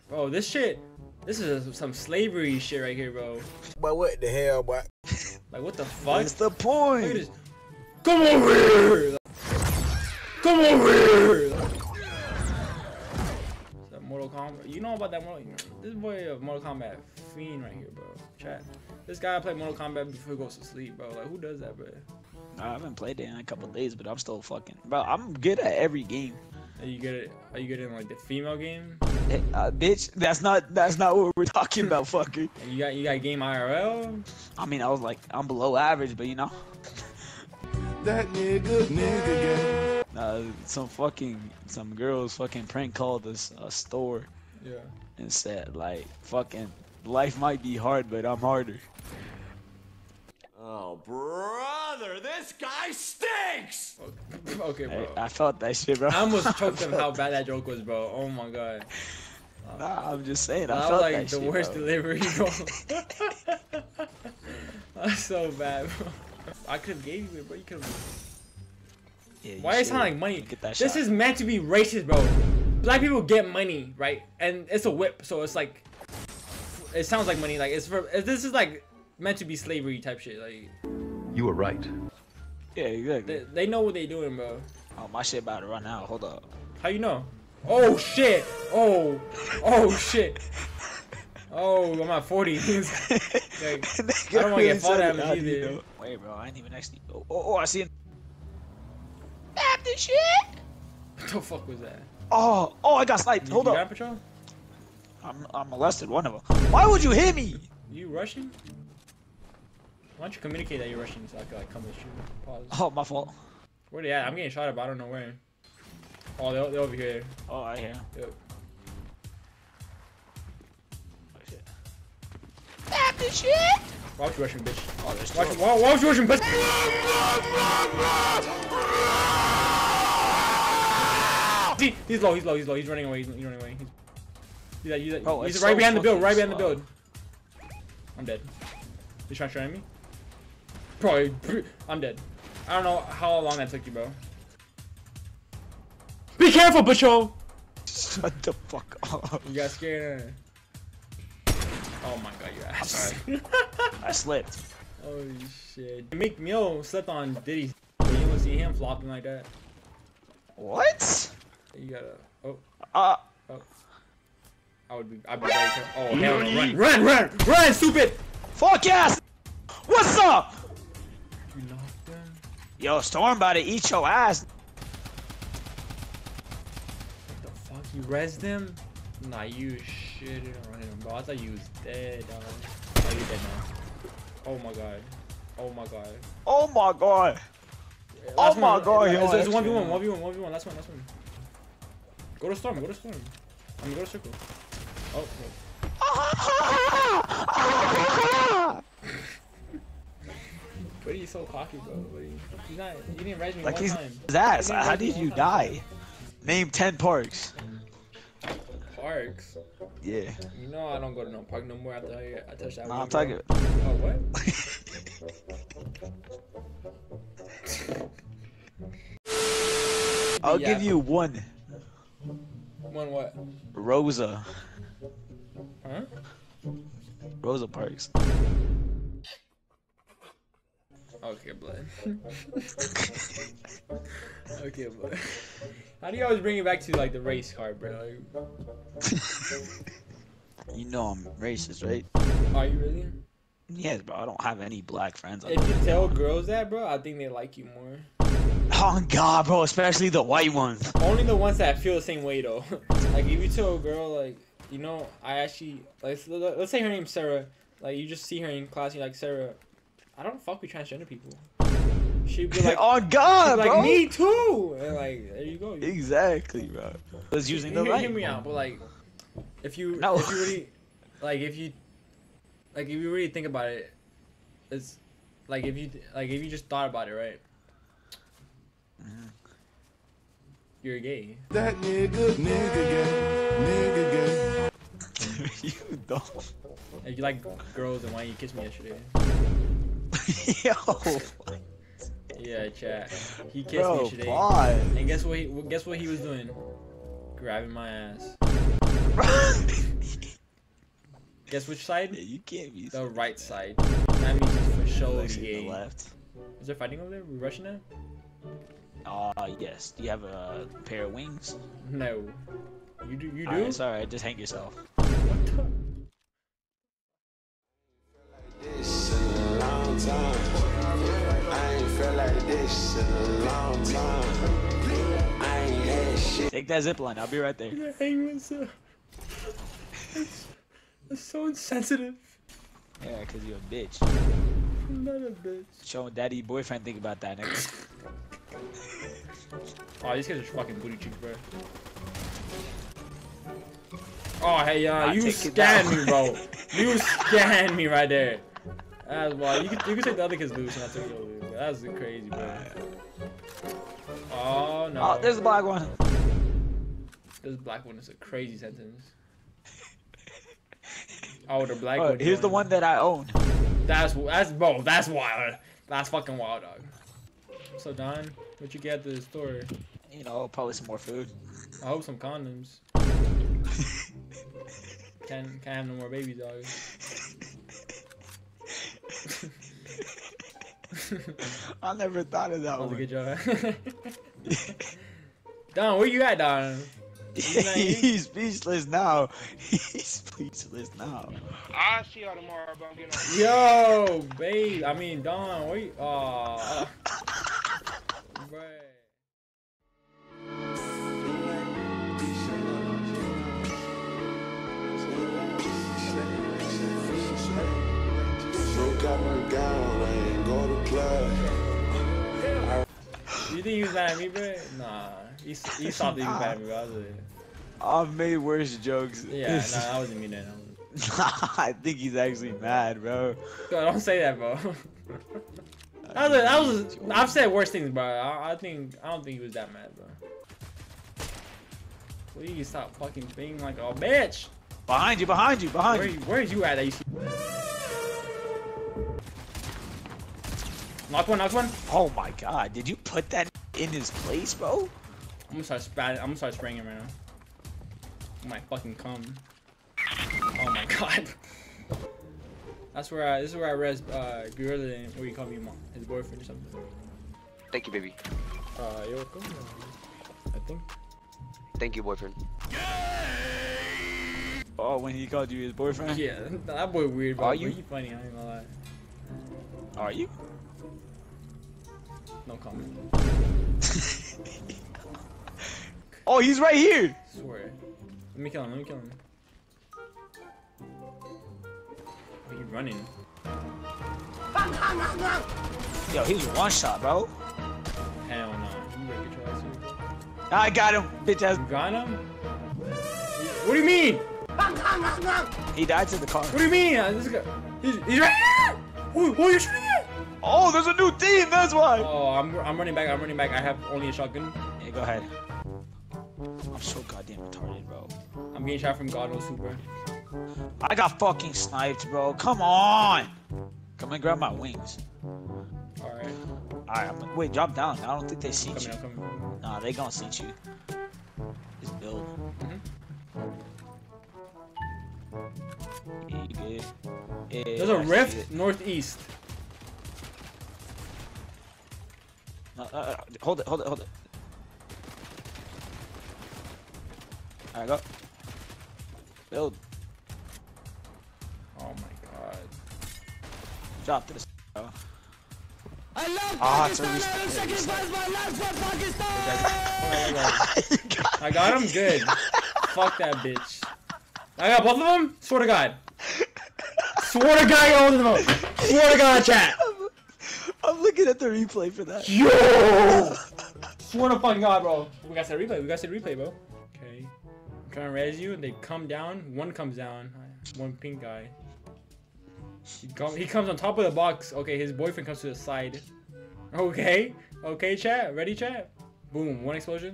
Bro, this shit. This is some slavery shit right here, bro. But what the hell, boy? Like, what the fuck? What's the Look at point? this. Come over here! Come over here! Is that Mortal Kombat? You know about that Mortal? This boy a Mortal Kombat fiend right here, bro. Chat. This guy played Mortal Kombat before he goes to sleep, bro. Like, who does that, bro? I haven't played it in a couple days, but I'm still fucking. Bro, I'm good at every game. Are you good in like the female game? Hey, bitch, that's not what we're talking about, fucker. And you got game IRL? I mean, I was like, I'm below average, but you know. That nigga Some girls fucking prank called us a store. Yeah. And said like, fucking, life might be hard, but I'm harder. Oh, brother, this guy stinks! Okay, bro. Hey, I felt that shit, bro. I almost choked him how bad that joke was, bro. Oh my god. Nah, I'm just saying, I That felt was like that the shit, worst bro. delivery, bro. That's so bad, bro. I could have gave you it, bro. You could have. Yeah, you Why does it sound should. like money? Get that This shot. is meant to be racist, bro. Black people get money, right? And it's a whip, so it's like, it sounds like money. Like this is like meant to be slavery type shit. Like You were right. Yeah, exactly. they know what they doing, bro. Oh, my shit about to run out. Hold up. How you know? Oh shit! Oh shit! Oh, I'm at 40. Like, I don't want to get fought at me either. Wait, bro, I ain't even actually. Oh, I see it. Tap this shit. What the fuck was that? Oh, I got sniped. Hold you up. got patrol? I'm molested. One of them. Why would you hit me? You Russian? Why don't you communicate that you're Russian so I can like come with you? Pause. Oh, my fault. Where they at? I'm getting shot at, but I don't know where. Oh, they're over here. Oh, I hear. Yep. Tap this shit. Why was you Russian, bitch? Oh, there's Why two. was you Russian, bitch? He's low. He's running away. He's running away. Bro, He's it's right so behind the build. fucking Right behind the slow. build. I'm dead. He's trying to shoot at me. Probably. I'm dead. I don't know how long that took you, bro. Be careful, Pacho! Shut the fuck up. You got scared. Oh my god, your ass. I slipped. Holy shit. Meek Mill slept on Diddy. But you don't see him flopping like that. What? You gotta. Oh. Uh. I'd be very careful. Oh, hell no. Run, stupid! Fuck yes! What's up? You knocked him? Yo, Storm about to eat your ass. What the fuck? You rezzed him? Nah, you shitted on him, bro. I thought you was dead, dog. Oh, you're dead now. Oh my god. Oh my god. Oh my god. Last Oh my one. god, It's yo, 1v1. Last one. Go to Storm. I mean, go to Circle. Oh, no. But he's so cocky, bro. He's not. He didn't res me Like one he's time. his ass. He didn't How res me did one you time. die? Name 10 parks. Parks. Yeah. You know I don't go to no park no more after I touch that. Nah, one I'm talking. girl. Oh what? I'll Yeah. give you one. One what? Rosa. Huh? Rosa Parks. Okay, blood. Okay, blood. How do you always bring it back to like the race card, bro? Like, You know I'm racist, right? are you really? Yes, bro. I don't have any black friends. If you tell girls that, bro, I think they like you more. Oh God, bro. Especially the white ones. Only the ones that feel the same way though. Like if you tell a girl like, you know, I actually like let's say her name's Sarah. Like you just see her in class, you're like, Sarah, I don't fuck with transgender people. She'd be like, Oh God, she'd be bro. like, me too. And like, there you go. Exactly, bro. Was using the Hear right. me out, but like, if you No. really, like if you really think about it, it's like if you just thought about it, right? You're gay. That nigga gay. You don't. If you like girls, then why didn't you kiss me yesterday? Yo. Yeah, chat. He kissed Bro, me yesterday. why? And guess what he was doing? Grabbing my ass. Guess which side? Yeah, you can't be The right side. That means he's for sure Actually, gay. the left. Is there fighting over there? We rushing it? Yes. Do you have a pair of wings? No. You do? You do? Alright, sorry, just hang yourself. What the? This in a long time. I ain't felt like this in a long time. I ain't had shit. Take that zip line. I'll be right there. I'm gonna hang myself. That's so insensitive. Yeah, cause you're a bitch. I'm not a bitch. Showing daddy boyfriend think about that, nigga. Oh, these guys are fucking booty cheeks, bro. Oh, hey, Nah, you take it scanned down. me, bro. You scanned me right there. That's why you could take the other kids loose and I took your loose. That's crazy, bro. Oh no. Oh, there's the black one. This black one is a crazy sentence. Oh, the black Oh, one. here's the one that I own. That's wild. That's fucking wild, dog. So Don, what you get at the store? You know, probably some more food. I hope some condoms. Can't have no more babies, dog. I never thought of that That was a one. good job. Don, where you at, Don? He's speechless now. He's speechless now. I'll see y'all tomorrow, but I'm getting on. Yo, babe. I mean, Don, where you? Bruh. So got my gown, I ain't go to club. You think he was mad at me, bro? Nah. He stopped being mad at me, bro. I was like, I've made worse jokes. yeah, nah, I wasn't mean that. I think he's actually mad, bro. Yo, don't say that, bro. I've said worse things, bro. I don't think he was that mad, bro. Please stop fucking being like a bitch. Behind you, behind you, behind you. Where's you at? That you see? Knock one, knock one. Oh my god, did you put that in his place, bro? I'm gonna start spraying him right now. I might fucking come. Oh my god. This is where I res Gorilla and what you call me, his boyfriend or something. Thank you, baby. You're welcome. I think. Thank you, boyfriend. Oh, when he called you his boyfriend? Yeah, that boy weird, bro. Are But you? he funny, I ain't gonna lie. Are you? No comment. Oh, he's right here! Swear. Let me kill him, Oh, he's running. Yo, he was one shot, bro. Hell no. You better get your ass here. I got him, bitch ass. You got him? What do you mean? He died to the car. What do you mean? This guy, he's right here! Who you shooting at? Oh, there's a new team, that's why! Oh, I'm running back, I have only a shotgun. Yeah, go ahead. I'm so goddamn retarded, bro. I'm getting shot from God knows who, bro. I got fucking sniped, bro. Come on! Come and grab my wings. Alright. Alright, wait, drop down. I don't think they see you. Coming. Nah, they gonna see you. Just build. Yeah, you good. Yeah, There's a I see rift it. northeast. No, hold it. Alright, go. Build. Oh my god. Drop to the bro. I love It's a Pakistan. Second place, my last for Pakistan. I got him good. Fuck that bitch. I got both of them? Swear to God. Swear to God, I got both of them. Swear to God, chat. I'm looking at the replay for that. Yo! Swear to fucking God, bro. We got to replay, bro. Okay. I'm trying to raise you, and they come down. One comes down. One pink guy. He comes on top of the box. Okay, his boyfriend comes to the side. Okay. Okay, chat. Ready, chat? Boom. One explosion.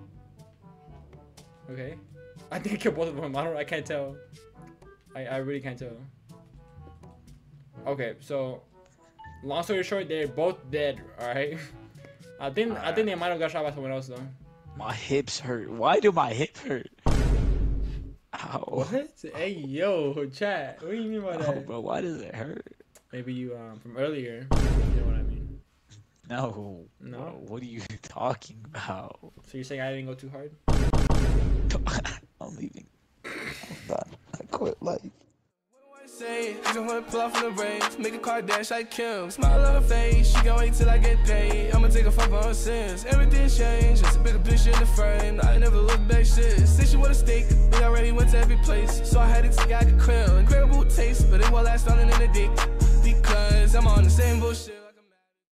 Okay. I think I killed both of them. I can't tell. I really can't tell. Okay, so long story short, they're both dead, alright? I think they might have got shot by someone else though. My hips hurt. Why do my hip hurt? Ow. What? Hey, yo, chat. What do you mean by Oh, that? bro, why does it hurt? Maybe you, from earlier. You know what I mean? No. No? Bro, what are you talking about? So you're saying I didn't go too hard? I'm leaving. I'm done. I quit life. Say, I just wanna pull off in the rain, make a car dash like Kim. Smile on her face, she gon' wait till I get paid. I'ma take a fuck on her sins. Everything changed, just a bigger picture in the frame. I never look back shit. Say she want a steak, we already went to every place. So I had to take out the krill. Incredible taste, but it won't last long in the dick. Because I'm on the same bullshit.